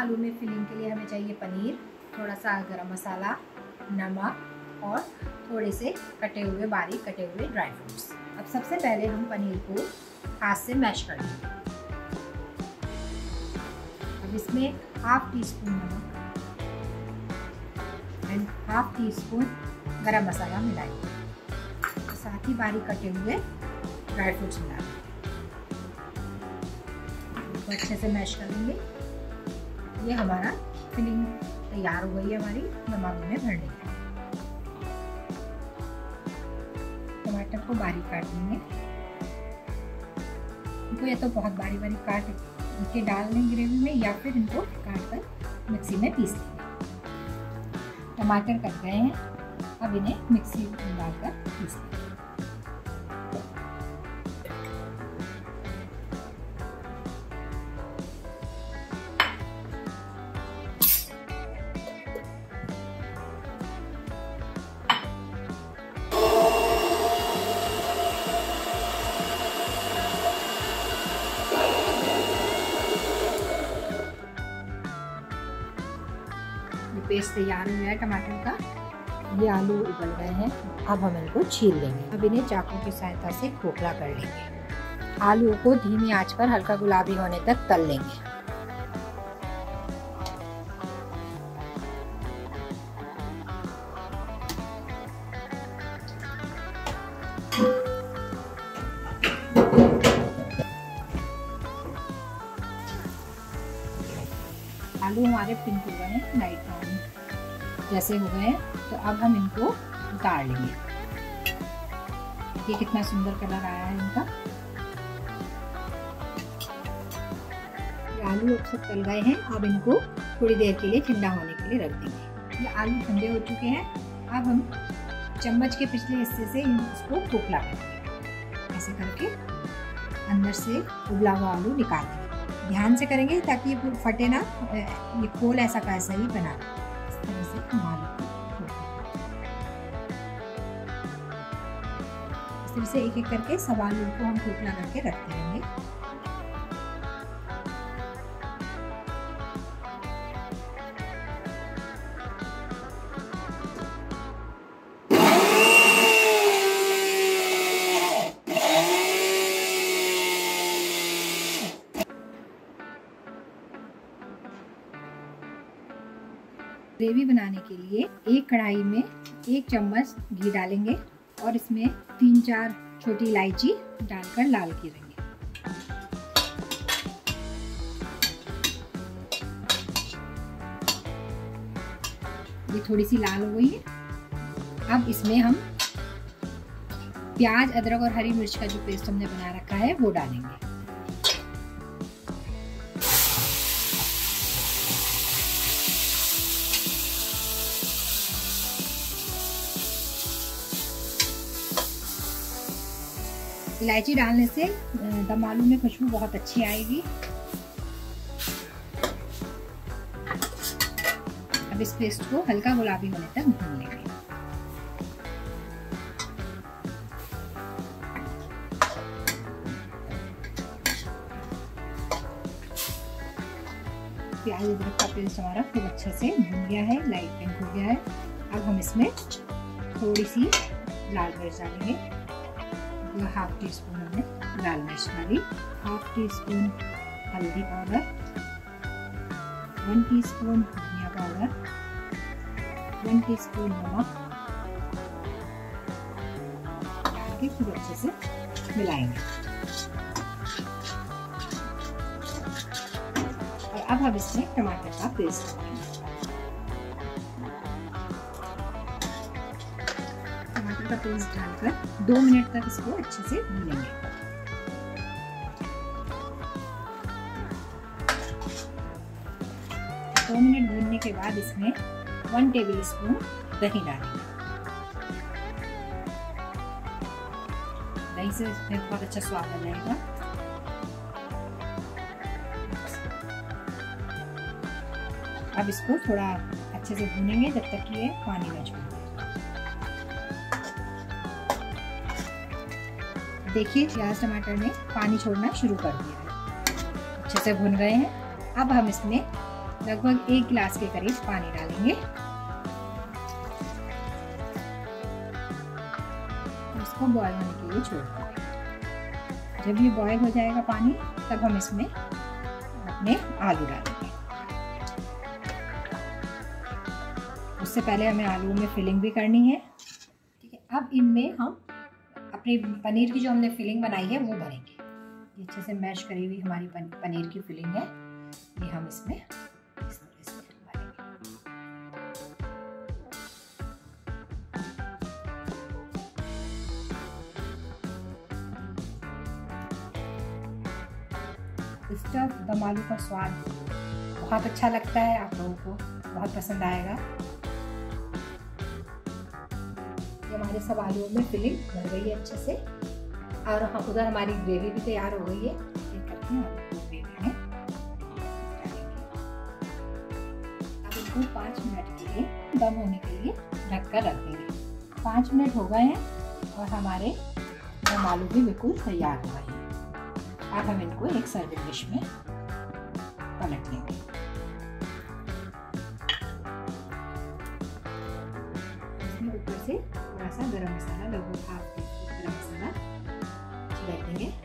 आलू में फिलिंग के लिए हमें चाहिए पनीर, थोड़ा सा गरम मसाला, नमक और थोड़े से कटे हुए बारीक कटे हुए ड्राई फ्रूट्स। अब सबसे पहले हम पनीर को हाथ से मैश कर लेंगे। अब इसमें हाफ टी स्पून नमक and half teaspoon garam masala मिलाएंगे, साथ ही बारीक कटे हुए ड्राई फ्रूट्स मिला देंगे। अच्छे से मैश कर लेंगे। ये हमारा फिलिंग तैयार हो गई है हमारी दम आलू में भरने की। टमाटर को बारीक काट लेंगे। इनको या तो बहुत बारीक बारीक काट के डाल लें ग्रेवी में, या फिर इनको काट कर मिक्सी में पीस लेंगे। टमाटर कट गए हैं, अब इन्हें मिक्सी में डालकर पीस लेंगे। पेस्ट तैयार हो गया है टमाटर का। ये आलू उबल गए हैं, अब हम इनको छील लेंगे। अब इन्हें चाकू की सहायता से खोखला कर लेंगे। आलू को धीमी आंच पर हल्का गुलाबी होने तक तल लेंगे। आलू हमारे पिंक हो गए हैं, लाइट ब्राउन जैसे हो गए हैं, तो अब हम इनको उतार लेंगे। ये कितना सुंदर कलर आया है इनका। ये आलू अब सब तल गए हैं, अब इनको थोड़ी देर के लिए ठंडा होने के लिए रख देंगे। ये आलू ठंडे हो चुके हैं, अब हम चम्मच के पिछले हिस्से से इसको खोखला करेंगे। ऐसे करके अंदर से उबला हुआ आलू निकाल देंगे। ध्यान से करेंगे ताकि ये फटे ना, ये खोल ऐसा का ऐसा ही बना। इस तरह से इस तरह से एक एक करके सब आलू को हम खोखला करके रखते रहेंगे। ग्रेवी बनाने के लिए एक कढ़ाई में 1 चम्मच घी डालेंगे और इसमें 3-4 छोटी इलायची डालकर लाल करेंगे। ये थोड़ी सी लाल हो गई है। अब इसमें हम प्याज, अदरक और हरी मिर्च का जो पेस्ट हमने बना रखा है वो डालेंगे। इलायची डालने से दम आलू में खुशबू बहुत अच्छी आएगी। अब इस पेस्ट को हल्का गुलाबी होने तक भून लेंगे। प्याज अदरक का पेस्ट हमारा खूब अच्छे से भून गया है, लाइट पिंक हो गया है। अब हम इसमें थोड़ी सी लाल मिर्च डालेंगे। हाफ टी स्पून हमने लाल मिर्च डाली, हाफ टी स्पून हल्दी पाउडर, 1 टीस्पून धनिया पाउडर, 1 टीस्पून नमक डाल के खूब अच्छे से मिलाएंगे। और अब हम इसमें टमाटर का पेस्ट डालेंगे। टमाटर का पेस्ट डालकर 2 मिनट तक इसको अच्छे से भूनेंगे। दो मिनट भूनने के बाद इसमें 1 टेबलस्पून दही डालेंगे। दही से इसमें बहुत अच्छा स्वाद आ जाएगा। अब इसको थोड़ा अच्छे से भूनेंगे जब तक कि ये पानी न छोड़े। देखिए प्याज टमाटर ने पानी छोड़ना शुरू कर दिया है, अच्छे से भून गए हैं। अब हम इसमें लगभग 1 गिलास के करीब पानी डालेंगे। इसको बॉयल होने के लिए छोड़ देंगे। जब ये बॉयल हो जाएगा पानी, तब हम इसमें अपने आलू डालेंगे। उससे पहले हमें आलू में फिलिंग भी करनी है। ठीक है, अब इनमें हम अपनी पनीर की जो हमने फिलिंग बनाई है वो भरेंगे। ये अच्छे से मैश करी हुई हमारी पनीर की फिलिंग है, ये हम इसमें इस तरह से भरेंगे। स्टफ दम आलू का स्वाद बहुत अच्छा लगता है, आप लोगों को बहुत पसंद आएगा। ये हमारे सब आलूओं में फिलिंग भर गई है अच्छे से, और हम उधर हमारी ग्रेवी भी तैयार हो गई है। ये करते हैं ग्रेवी में अब इसको 5 मिनट के लिए दम होने के लिए ढककर रख देंगे। 5 मिनट हो गए हैं और हमारे दम आलू भी बिल्कुल तैयार हो गए हैं। अब हम इनको एक सर्विंग डिश में पलट लेंगे। इसमें ऊपर से थोड़ा सा गरम मसाला, लगभग ½ टी स्पून गरम मसाला छिड़क देंगे।